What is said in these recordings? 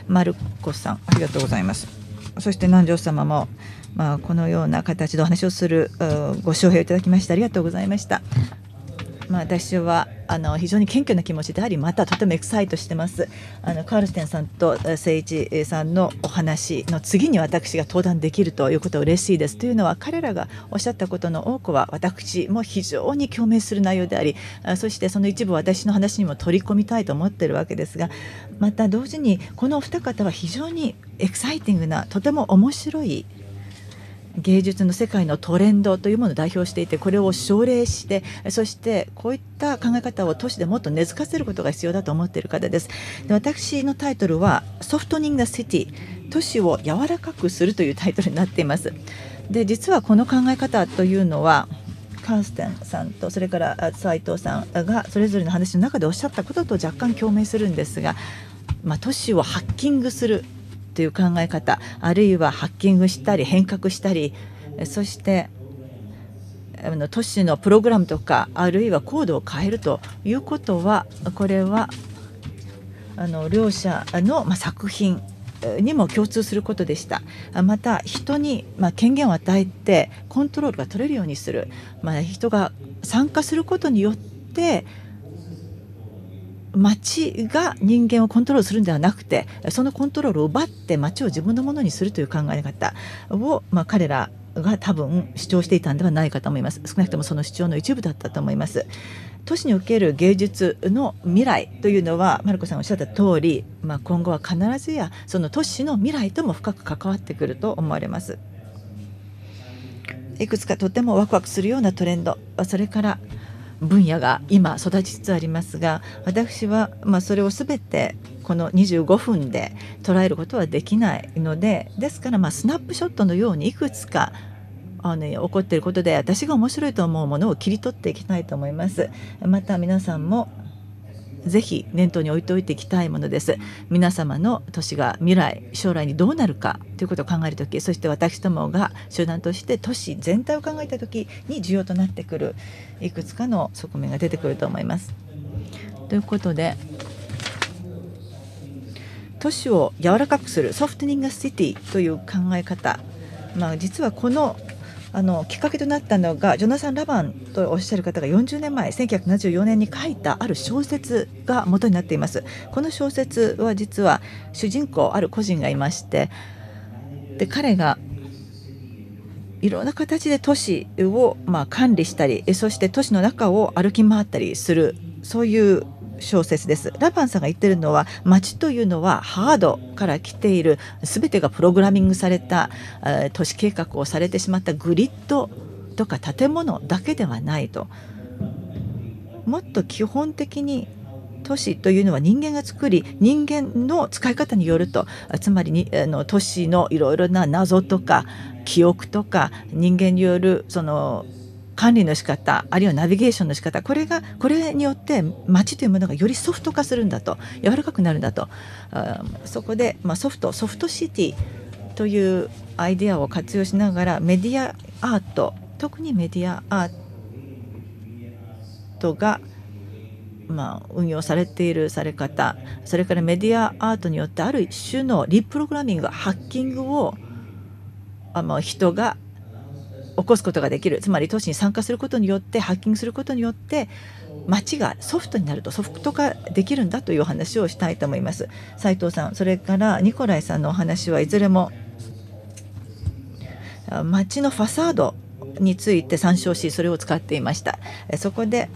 マルコさん、ありがとうございます。そして南條様も、このような形でお話をするご招聘をいただきましてありがとうございました。私は非常に謙虚な気持ちであり、またとてもエクサイトしてます。カールステンさんと誠一さんのお話の次に私が登壇できるということは嬉しいです。というのは、彼らがおっしゃったことの多くは私も非常に共鳴する内容であり、そしてその一部を私の話にも取り込みたいと思っているわけですが、また同時にこのお二方は非常にエキサイティングな、とても面白い芸術の世界のトレンドというものを代表していて、これを奨励して、そしてこういった考え方を都市でもっと根付かせることが必要だと思っている方です。で、私のタイトルはソフトニング・ザ・シティ、都市を柔らかくするというタイトルになっています。で、実はこの考え方というのはカーステンさんとそれから斉藤さんがそれぞれの話の中でおっしゃったことと若干共鳴するんですが、都市をハッキングするという考え方、あるいはハッキングしたり変革したり、そして都市のプログラムとかあるいはコードを変えるということは、これは両者の作品にも共通することでした。また人に権限を与えてコントロールが取れるようにする、人が参加することによって町が人間をコントロールするんではなくて、そのコントロールを奪って町を自分のものにするという考え方を、彼らが多分主張していたんではないかと思います。少なくともその主張の一部だったと思います。都市における芸術の未来というのはマルコさんがおっしゃった通り、今後は必ずやその都市の未来とも深く関わってくると思われます。いくつかとてもワクワクするようなトレンド、それから分野が今育ちつつありますが、私はそれを全てこの25分で捉えることはできないので、ですからスナップショットのようにいくつか起こっていることで私が面白いと思うものを切り取っていきたいと思います。また皆さんもぜひ念頭に置いておいていきたいものです。皆様の都市が未来将来にどうなるかということを考えるとき、そして私どもが集団として都市全体を考えたときに重要となってくるいくつかの側面が出てくると思います。ということで、都市を柔らかくするソフトニングシティという考え方、実はこのきっかけとなったのがジョナサン・ラバンとおっしゃる方が40年前1974年に書いたある小説が元になっています。この小説は実は主人公ある個人がいまして、で彼がいろんな形で都市を管理したり、そして都市の中を歩き回ったりする、そういう小説です。ラバンさんが言ってるのは、街というのはハードから来ている、全てがプログラミングされた都市計画をされてしまったグリッドとか建物だけではないと、もっと基本的に都市というのは人間が作り、人間の使い方によると、つまりに都市のいろいろな謎とか記憶とか人間によるその管理の仕方、あるいはナビゲーションの仕方、これによって街というものがよりソフト化するんだと、柔らかくなるんだと、そこで、ソフトシティというアイデアを活用しながらメディアアート、特にメディアアートが運用されているされ方、それからメディアアートによってある種のリプログラミング、ハッキングを人が起こすことができる。つまり都市に参加することによって、ハッキングすることによって街がソフトになると、ソフト化できるんだというお話をしたいと思います。斉藤さん、それからニコライさんのお話はいずれも街のファサードについて参照し、それを使っていました。そこで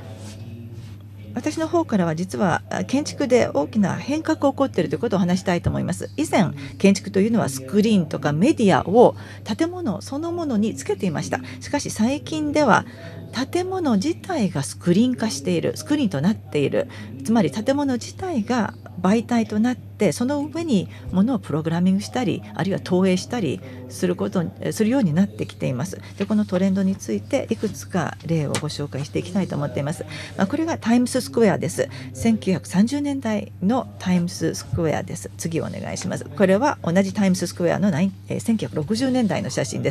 私の方からは実は建築で大きな変革が起こっているということを話したいと思います。以前建築というのはスクリーンとかメディアを建物そのものにつけていました。しかし最近では建物自体がスクリーン化している、スクリーンとなっている、つまり建物自体が媒体となって、その上に物をプログラミングしたり、あるいは投影したりするようになってきています。で、このトレンドについていくつか例をご紹介していきたいと思っています。これがタイムススクエアです。1930年代のタイムススクエアです。次お願いします。これは同じタイムススクエアの1960年代の写真です。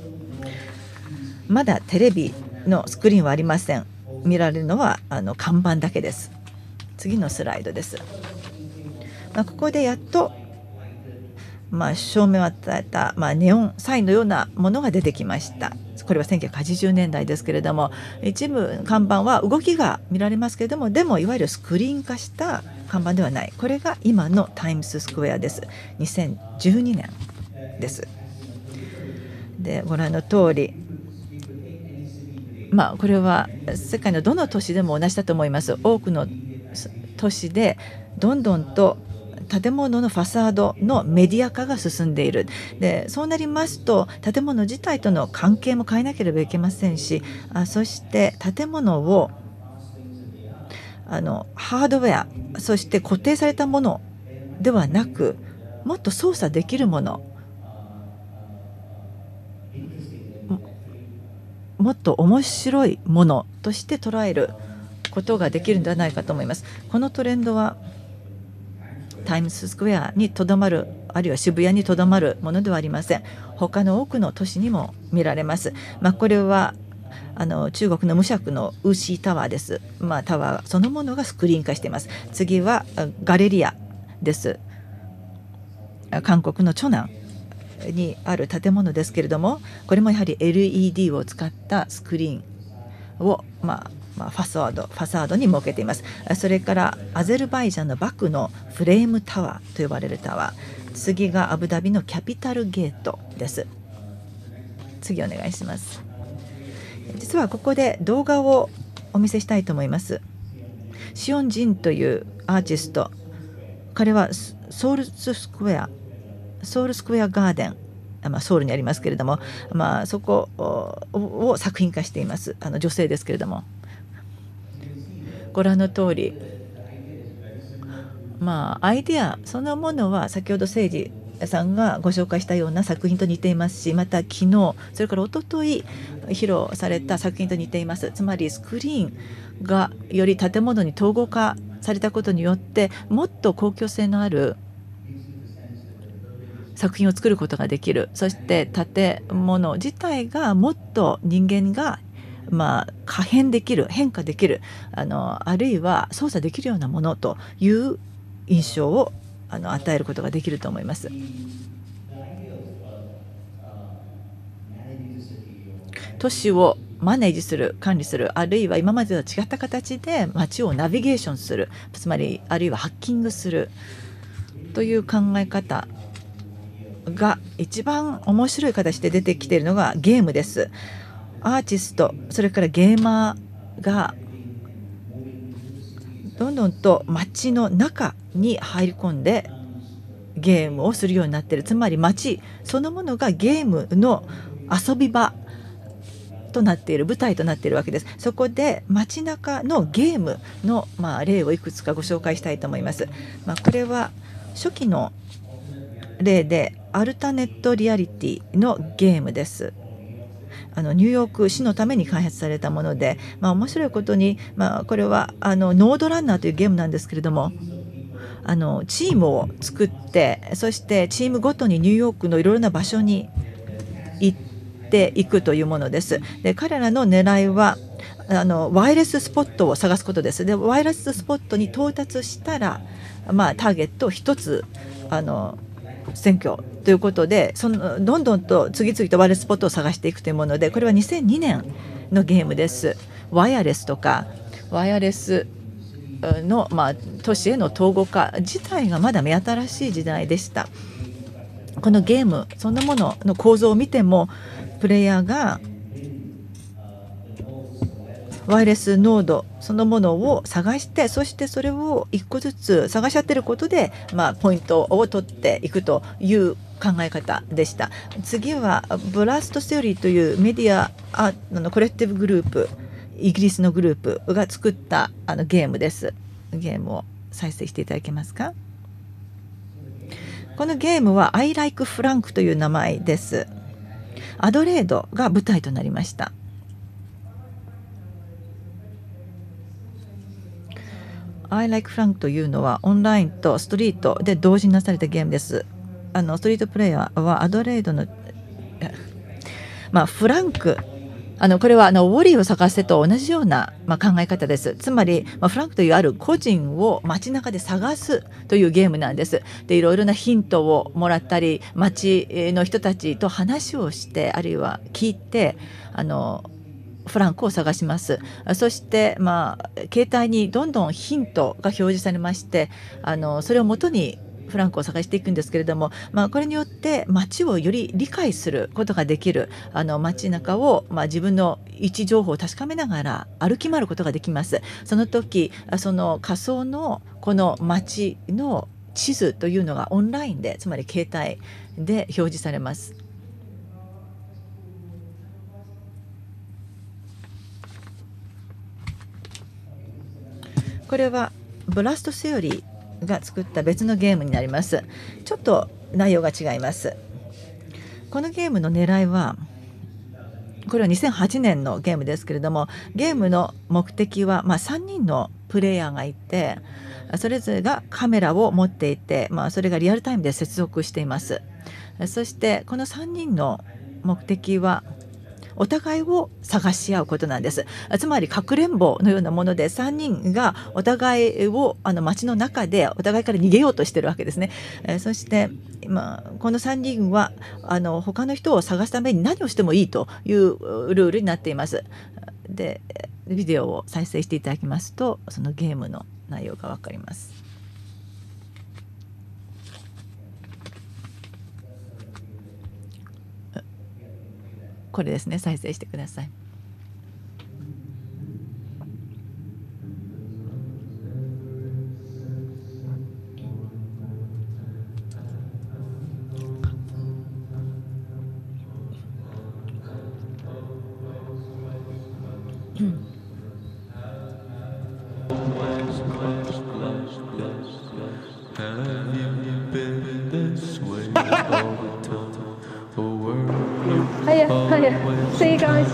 まだテレビのスクリーンはありません。見られるのは看板だけです。次のスライドです。 ここでやっと、照明を与えた、ネオンサインのようなものが出てきました。これは1980年代ですけれども、一部看板は動きが見られますけれども、でもいわゆるスクリーン化した看板ではない。これが今のタイムズスクエアです。2012年です。で、ご覧の通り、これは世界のどの都市でも同じだと思います。多くの都市でどんどんと建物のファサードのメディア化が進んでいる。で、そうなりますと建物自体との関係も変えなければいけませんし、そして建物をハードウェア、そして固定されたものではなく、もっと操作できるもの、もっと面白いものとして捉えることができるんではないかと思います。このトレンドはタイムズスクエアにとどまる、あるいは渋谷にとどまるものではありません。他の多くの都市にも見られます。これは中国の無錫のウーシータワーです。タワーそのものがスクリーン化しています。次はガレリアです。韓国のチョナンにある建物ですけれども、これもやはり LED を使ったスクリーンを、ファサードに設けています。それからアゼルバイジャンのバクのフレームタワーと呼ばれるタワー、次がアブダビのキャピタルゲートです。次お願いします。実はここで動画をお見せしたいと思います。シオンジンというアーティスト、彼はソウルスクエアガーデン、ソウルにありますけれども、そこを作品化しています。女性ですけれども、ご覧の通り、アイデアそのものは先ほど誠司さんがご紹介したような作品と似ていますし、また昨日それから一昨日披露された作品と似ています。つまりスクリーンがより建物に統合化されたことによって、もっと公共性のある作品を作ることができる。そして建物自体がもっと人間が可変できる、変化できる、あるいは操作できるようなものという印象を与えることができると思います。都市をマネージする、管理する、あるいは今までとは違った形で街をナビゲーションする、つまりあるいはハッキングするという考え方が一番面白い形で出てきているのがゲームです。アーティスト、それからゲーマーがどんどんと街の中に入り込んでゲームをするようになっている。つまり街そのものがゲームの遊び場となっている、舞台となっているわけです。そこで街中のゲームの例をいくつかご紹介したいと思います。これは初期の例でアルタネットリアリティのゲームです。ニューヨーク市のために開発されたもので、面白いことに、これはノードランナーというゲームなんですけれども、チームを作って、そしてチームごとにニューヨークのいろいろな場所に行っていくというものです。で、彼らの狙いはワイヤレススポットを探すことです。で、ワイヤレススポットに到達したら、ターゲットを一つ選挙ということで、どんどんと次々とワイヤレススポットを探していくというもので、これは2002年のゲームです。ワイヤレスとかワイヤレスの、都市への統合化自体がまだ目新しい時代でした。このゲームそのものの構造を見ても、プレイヤーがワイヤレスノードそのものを探して、そしてそれを一個ずつ探し当てることで、ポイントを取っていくという考え方でした。次はブラストセオリーというメディアコレクティブグループ、イギリスのグループが作ったゲームです。ゲームを再生していただけますか。このゲームは I like Frank という名前です。アドレードが舞台となりました。I like Frank というのはオンラインとストリートで同時になされたゲームです。ストリートプレイヤーはアドレードの、フランクこれはウォリーを探せと同じような、考え方です。つまり、フランクというある個人を街中で探すというゲームなんです。で、いろいろなヒントをもらったり、街の人たちと話をして、あるいは聞いてフランクを探します。そして、携帯にどんどんヒントが表示されまして、それをもとにフランクを探していくんですけれども、これによって街をより理解することができる、街中を、自分の位置情報を確かめながら歩き回ることができます。その時、その仮想のこの街の地図というのがオンラインで、つまり携帯で表示されます。これはブラストセオリーが作った別のゲームになります。ちょっと内容が違います。このゲームの狙いは、これは2008年のゲームですけれども、ゲームの目的は、3人のプレイヤーがいて、それぞれがカメラを持っていて、それがリアルタイムで接続しています。そしてこの3人の目的はお互いを探し合うことなんです。つまりかくれんぼのようなもので、3人がお互いを街の中でお互いから逃げようとしているわけですね。そしてこの3人は他の人を探すために何をしてもいいというルールになっています。で、ビデオを再生していただきますと、そのゲームの内容が分かります。これですね、再生してください。 See you guys.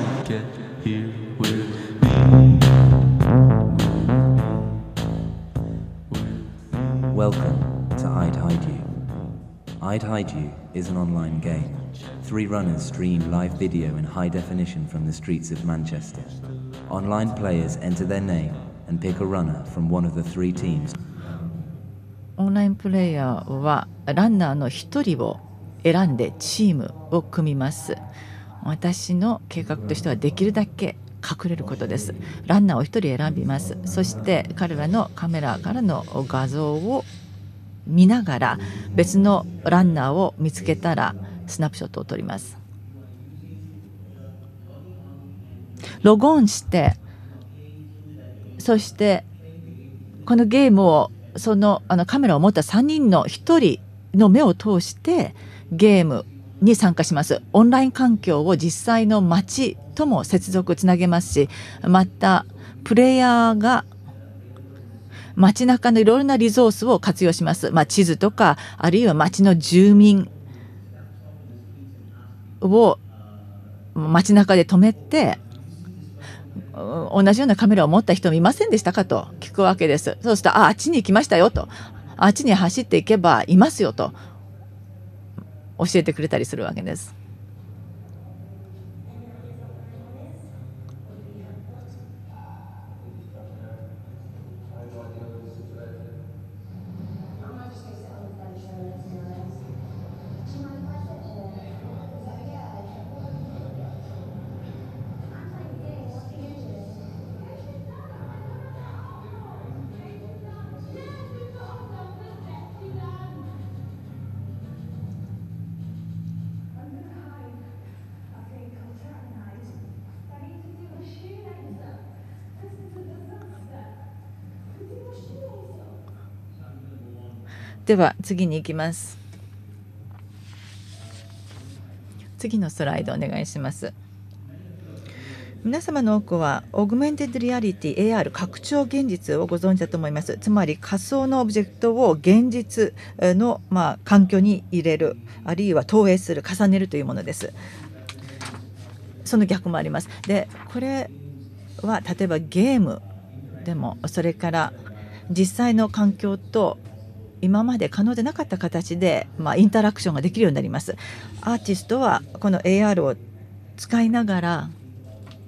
Welcome to I'd Hide You. I'd Hide You is an online game. 3 runners stream live video in high definition from the streets of Manchester. Online players enter their name and pick a runner from one of the 3 teams. オンラインプレイヤーはランナーの1人を選んでチームを組みます。私の計画としてはできるだけ隠れることです。ランナーを1人選びます。そして彼らのカメラからの画像を見ながら、別のランナーを見つけたらスナップショットを撮ります。ログオンして、そしてこのゲームをそのカメラを持った3人の1人の目を通してゲームに参加します。オンライン環境を実際の街とも接続つなげますし、またプレイヤーが街中のいろいろなリソースを活用します。地図とか、あるいは街の住民を街中で止めて、同じようなカメラを持った人見ませんでしたかと聞くわけです。そうすると、あっちに行きましたよと、あっちに走っていけばいますよと教えてくれたりするわけです。では次に行きます。次のスライドお願いします。皆様の多くはオグメンテッドリアリティ AR 拡張現実をご存知だと思います。つまり仮想のオブジェクトを現実の環境に入れる、あるいは投影する、重ねるというものです。その逆もあります。で、これは例えばゲームでも、それから実際の環境と今まで可能でなかった形で、インタラクションができるようになります。アーティストはこの AR を使いながら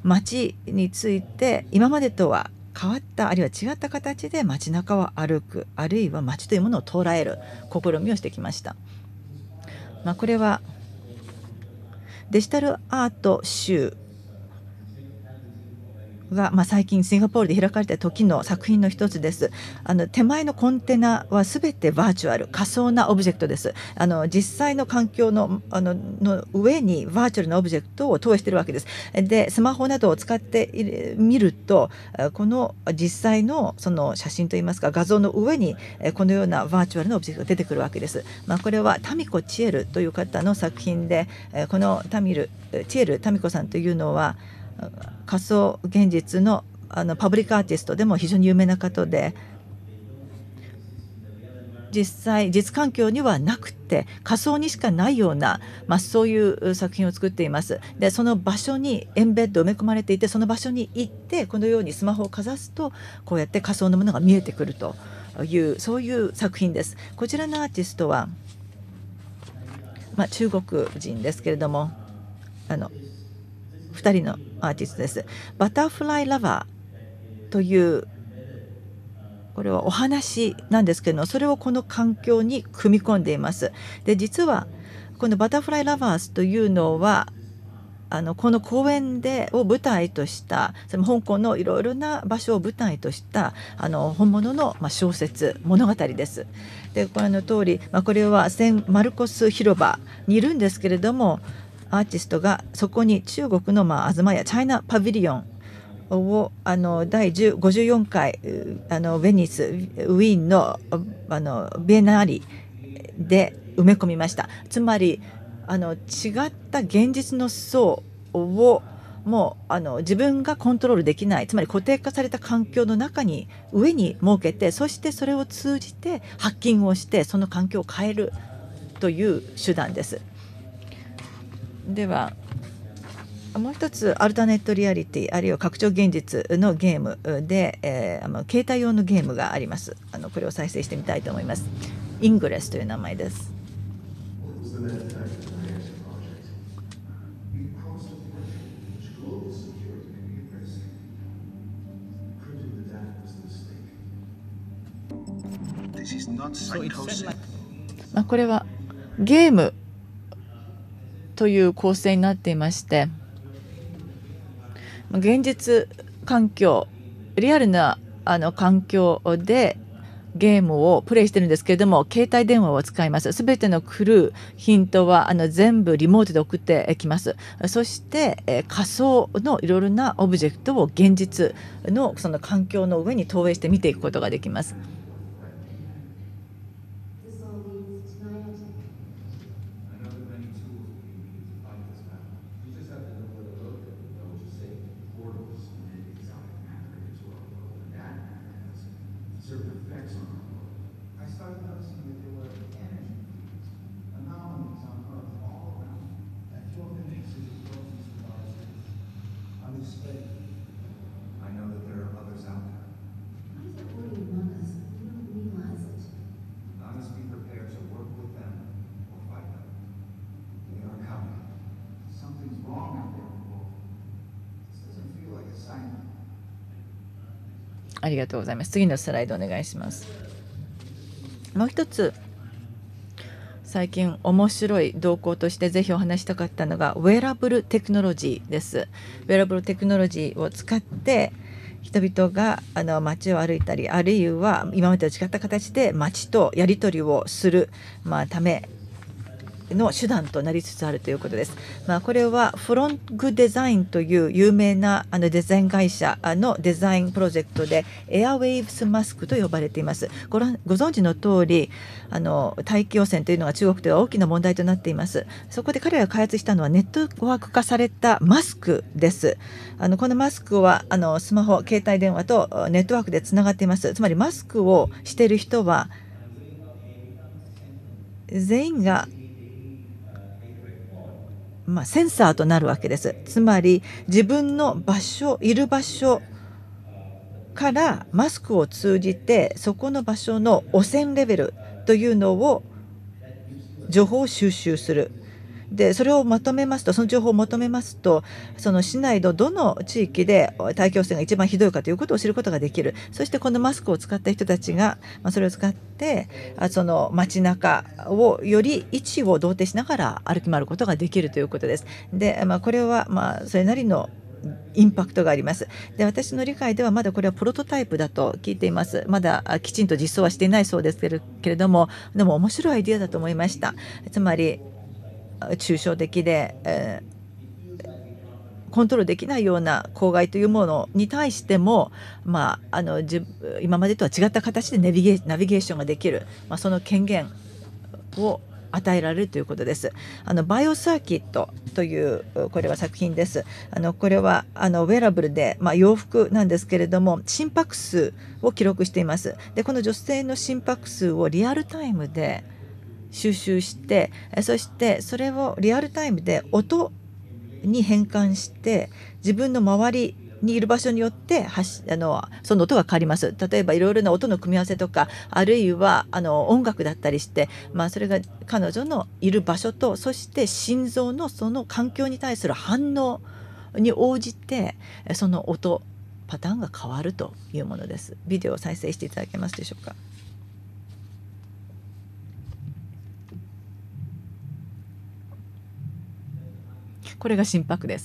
街について今までとは変わったあるいは違った形で街中を歩く、あるいは街というものを捉える試みをしてきました。これはデジタルアート集が、最近シンガポールで開かれた時の作品の一つです。手前のコンテナはすべてバーチャル、仮想なオブジェクトです。実際の環境の上にバーチャルなオブジェクトを投影しているわけです。でスマホなどを使ってみると、この実際のその写真といいますか画像の上にこのようなバーチャルなオブジェクトが出てくるわけです。これはタミコ・チエルという方の作品で、このチエル・タミコさんというのは仮想現実のパブリックアーティストでも非常に有名な方で、実環境にはなくて仮想にしかないような、そういう作品を作っています。でその場所にエンベッド埋め込まれていて、その場所に行ってこのようにスマホをかざすとこうやって仮想のものが見えてくるという、そういう作品です。こちらのアーティストは、中国人ですけれども、2人のアーティストです。バタフライラバーというこれはお話なんですけども、それをこの環境に組み込んでいます。で実はこのバタフライラバーズというのはこの公園を舞台とした香港のいろいろな場所を舞台とした本物の小説物語です。でご覧の通り、これはセン・マルコス広場にいるんですけれども、アーティストがそこに中国の東屋チャイナパビリオンを第54回ベニスウィーンのビエナーリで埋め込みました。つまり違った現実の層をもう自分がコントロールできない、つまり固定化された環境の中に上に設けて、そしてそれを通じてハッキングをしてその環境を変えるという手段です。ではもう一つアルタネットリアリティあるいは拡張現実のゲームで、携帯用のゲームがあります。これを再生してみたいと思います。イングレスという名前です。これはゲームという構成になっていまして、現実環境リアルな環境でゲームをプレイしてるんですけれども、携帯電話を使います。すべてのクルーヒントは全部リモートで送ってきます。そして仮想のいろいろなオブジェクトを現実のその環境の上に投影して見ていくことができます。ありがとうございます。次のスライドお願いします。もう一つ最近面白い動向としてぜひお話したかったのがウェアラブルテクノロジーです。ウェアラブルテクノロジーを使って人々が街を歩いたり、あるいは今までと違った形で街とやり取りをする、ための手段となりつつあるということです。これはフロングデザインという有名なデザイン会社のデザインプロジェクトでエアウェイブスマスクと呼ばれています。ご存知の通り大気汚染というのが中国では大きな問題となっています。そこで彼らが開発したのはネットワーク化されたマスクです。このマスクはスマホ、携帯電話とネットワークでつながっています。つまりマスクをしている人は全員がセンサーとなるわけです。つまり自分のいる場所からマスクを通じてそこの場所の汚染レベルというのを情報を収集する。 でそれをまとめますと、その情報をまとめますと、その市内のどの地域で大気汚染が一番ひどいかということを知ることができる。そしてこのマスクを使った人たちが、それを使ってその街中をより位置を同定しながら歩き回ることができるということです。で、これはそれなりのインパクトがあります。で、私の理解ではまだこれはプロトタイプだと聞いています。まだきちんと実装はしていないそうですけれども、でも面白いアイデアだと思いました。つまり抽象的で、コントロールできないような公害というものに対しても、今までとは違った形でナビゲーションができる、その権限を与えられるということです。バイオサーキットというこれは作品です。これはウェアラブルで、洋服なんですけれども、心拍数を記録しています。でこの女性の心拍数をリアルタイムで収集して、そしてそれをリアルタイムで音に変換して、自分の周りにいる場所によってその音が変わります。例えばいろいろな音の組み合わせとか、あるいは音楽だったりして、それが彼女のいる場所と、そして心臓のその環境に対する反応に応じてその音パターンが変わるというものです。ビデオを再生していただけますでしょうか。これが心拍です。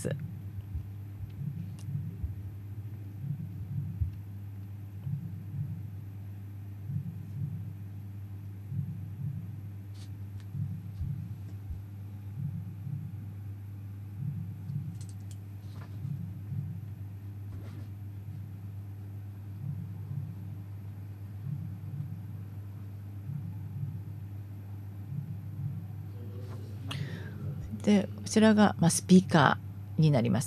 でこちらがスピーカーになります。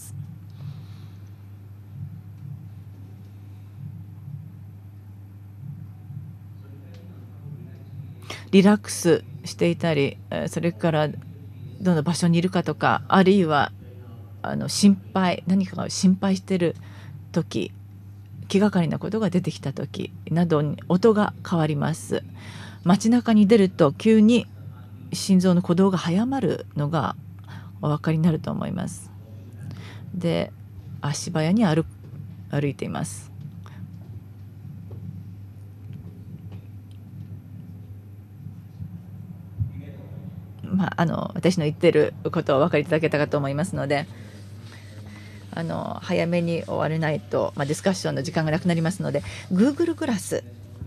リラックスしていたり、それからどの場所にいるかとか、あるいは何かが心配している時、気がかりなことが出てきた時などに音が変わります。街中に出ると急に心臓の鼓動が早まるのがお分かりになると思います。で足早に歩いています。私の言っていることをお分かりいただけたかと思いますので、早めに終われないと、ディスカッションの時間がなくなりますので、 Google グラス、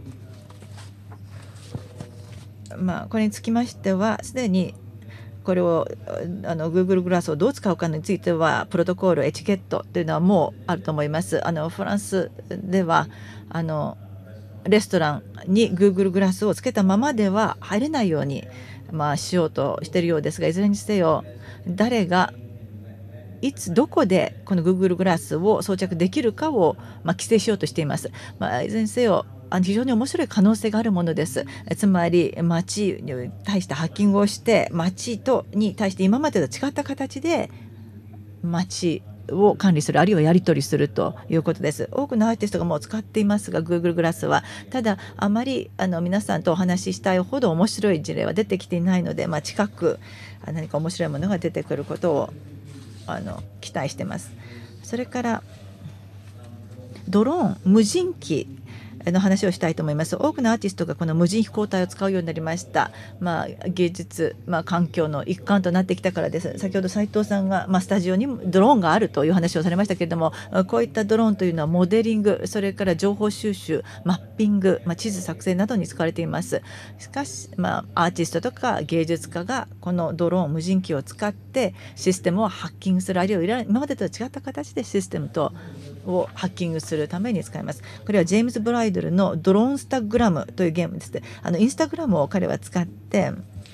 これにつきましてはすでにこれをGoogle グラスをどう使うかについてはプロトコール、エチケットというのはもうあると思います。フランスではレストランに Google グラスをつけたままでは入れないように、しようとしているようですが、いずれにせよ誰がいつどこでこの Google グラスを装着できるかを規制しようとしています。いずれにせよ非常に面白い可能性があるものです。つまり町に対してハッキングをして、町に対して今までと違った形で町を管理する、あるいはやり取りするということです。多くのアーティストがもう使っていますが Google グラスは、ただあまり皆さんとお話ししたいほど面白い事例は出てきていないので、近く何か面白いものが出てくることを期待しています。それからドローン、無人機の話をしたいと思います。多くのアーティストがこの無人飛行体を使うようになりました。芸術、環境の一環となってきたからです。先ほど斉藤さんが、スタジオにもドローンがあるという話をされましたけれども、こういったドローンというのはモデリング、それから情報収集、マッピング、地図作成などに使われています。しかし、アーティストとか芸術家がこのドローン、無人機を使ってシステムをハッキングする、あるいは今までとは違った形でシステムをハッキングするために使います。これはジェームズ・ブライドルのドローンスタグラムというゲームですね。インスタグラムを彼は使って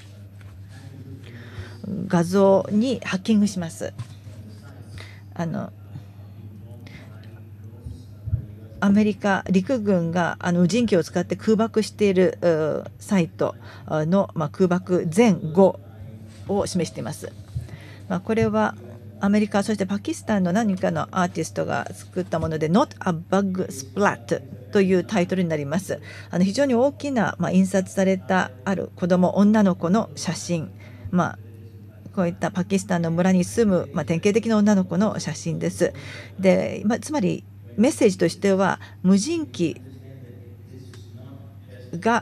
画像にハッキングします。アメリカ陸軍が無人機を使って空爆しているサイトの、空爆前後を示しています。これはアメリカ、そしてパキスタンの何かのアーティストが作ったもので Not a Bug Splat というタイトルになります。非常に大きな、印刷されたある子供、女の子の写真、 こういったパキスタンの村に住む、典型的な女の子の写真です。で、つまりメッセージとしては、無人機が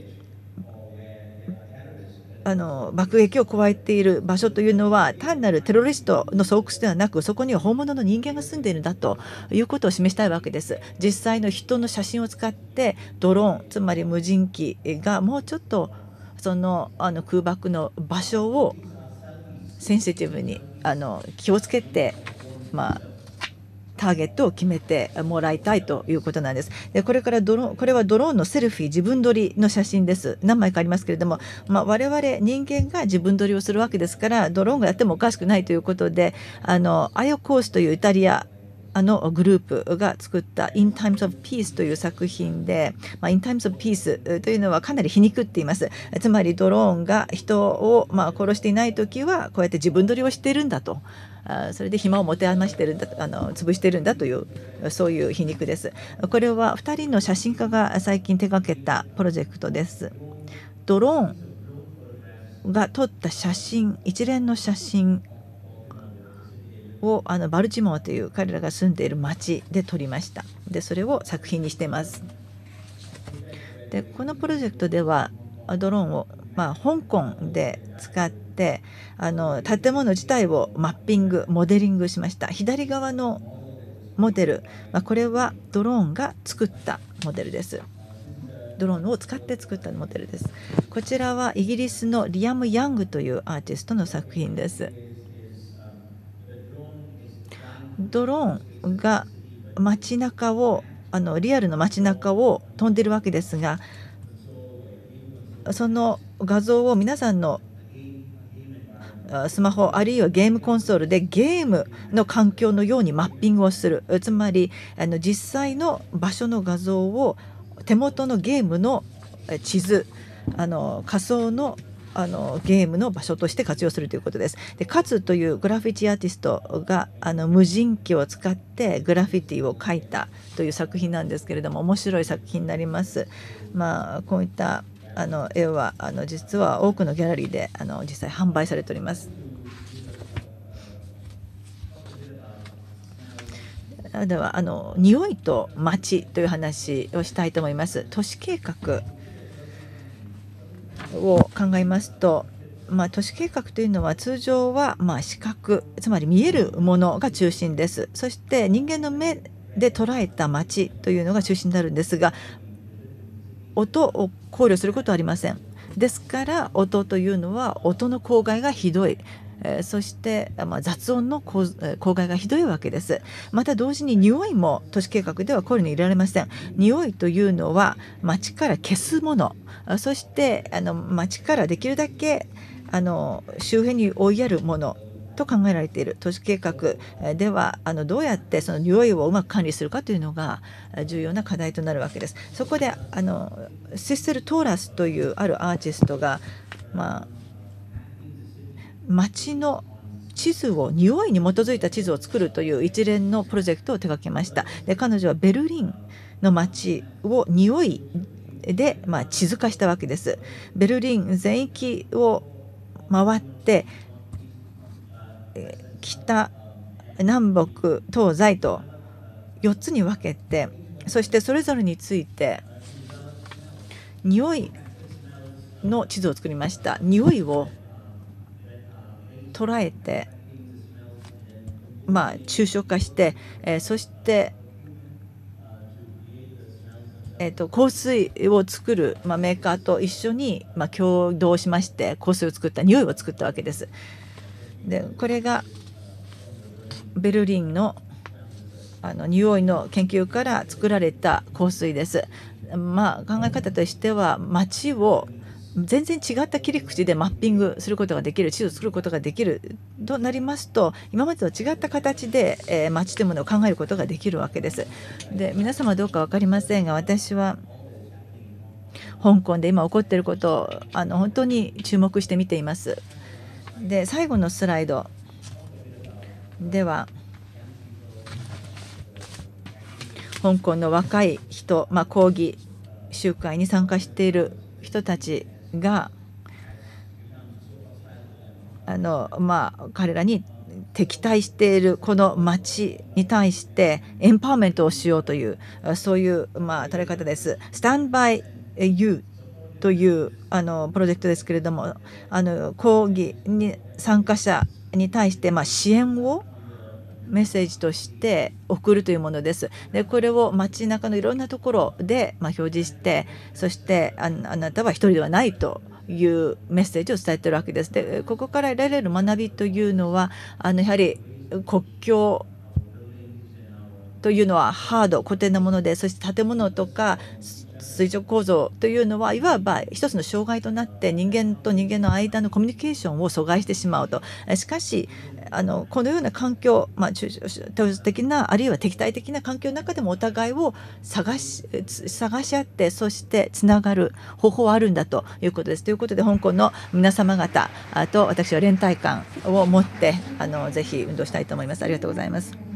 爆撃を加えている場所というのは単なるテロリストの巣窟ではなく、そこには本物の人間が住んでいるんだということを示したいわけです。実際の人の写真を使ってドローン、つまり無人機がもうちょっとその空爆の場所をセンシティブに気をつけて、ターゲットを決めてもらいたいということなんです。で、これはドローンのセルフィー、自分撮りの写真です。何枚かありますけれども、我々人間が自分撮りをするわけですから、ドローンがやってもおかしくないということで、アヨコースというイタリアグループが作った In Times of Peace という作品で、In Times of Peace というのはかなり皮肉って言います。つまりドローンが人を殺していないときはこうやって自分撮りをしているんだと、それで暇を持て余しているんだ、潰しているんだという、そういう皮肉です。これは2人の写真家が最近手掛けたプロジェクトです。ドローンが撮った写真、一連の写真をバルチモアという彼らが住んでいる町で撮りました。で、それを作品にしています。で、このプロジェクトではドローンを、香港で使って建物自体をマッピング、モデリングしました。左側のモデル、これはドローンが作ったモデルです。ドローンを使って作ったモデルです。こちらはイギリスのリアム・ヤングというアーティストの作品です。ドローンが街中をリアルの街中を飛んでいるわけですが、その画像を皆さんのスマホあるいはゲームコンソールでゲームの環境のようにマッピングをする。つまり実際の場所の画像を手元のゲームの地図、仮想のゲームの場所として活用するということです。で、カツというグラフィティアーティストが無人機を使ってグラフィティを描いたという作品なんですけれども、面白い作品になります。こういった絵は実は多くのギャラリーで実際販売されております。では匂いと街という話をしたいと思います。都市計画を考えますと、都市計画というのは通常は視覚、つまり見えるものが中心です。そして人間の目で捉えた街というのが中心になるんですが、音を考慮することはありません。ですから音というのは音の公害がひどい、そして雑音の公害がひどいわけです。また同時に匂いも都市計画では考慮に入れられません。匂いというのは街から消すもの、そして街からできるだけ周辺に追いやるものと考えられている。都市計画ではどうやってその匂いをうまく管理するかというのが重要な課題となるわけです。そこでシステル・トーラスというあるアーティストが、街の地図を匂いに基づいた地図を作るという一連のプロジェクトを手掛けました。で、彼女はベルリンの街を匂いで地図化したわけです。ベルリン全域を回って北、南北、東西と4つに分けて、そしてそれぞれについて匂いの地図を作りました。匂いを捉えて、抽象化して、そして、香水を作る、メーカーと一緒に、共同しまして香水を作った、匂いを作ったわけです。で、これがベルリンの匂いの研究から作られた香水です。考え方としては街を全然違った切り口でマッピングすることができる、地図を作ることができるとなりますと、今までと違った形で、街というものを考えることができるわけです。で、皆様どうか分かりませんが、私は香港で今起こっていることを本当に注目して見ています。で、最後のスライドでは香港の若い人、抗議集会に参加している人たちが彼らに敵対しているこの町に対してエンパワーメントをしようというそういう捉え方です。Stand by You というプロジェクトですけれども、抗議に参加者に対して支援をメッセージとして送るというものです。でこれを街中のいろんなところで表示して、そしてあなたは一人ではないというメッセージを伝えているわけです。でここから得られる学びというのはやはり国境というのはハード固定なもので、そして建物とか垂直構造というのはいわば一つの障害となって人間と人間の間のコミュニケーションを阻害してしまうと。しかしこのような環境、中長的なあるいは敵対的な環境の中でもお互いを探し合って、そしてつながる方法はあるんだということです。ということで香港の皆様方と私は連帯感を持ってぜひ運動したいと思います。ありがとうございます。